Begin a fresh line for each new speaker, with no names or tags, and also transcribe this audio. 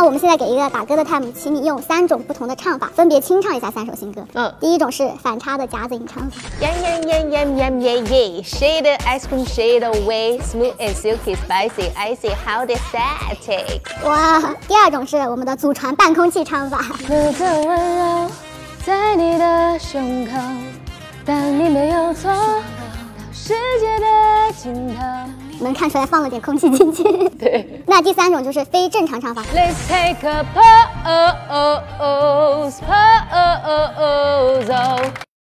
那我们现在给一个打歌的 time， 请你用3种不同的唱法，分别清唱一下3首新歌。第一种是反差的夹子音唱法。
Shade the ice cream shade away, smooth and silky, spicy, icy. How does that take?
哇，第二种是我们的祖传半空气唱法。
那个温柔在你的胸口，但你没有错，到世界的尽头。
能看出来放了点空气进去。
对。
那第3种就是非正常唱法。
Let's take a pose.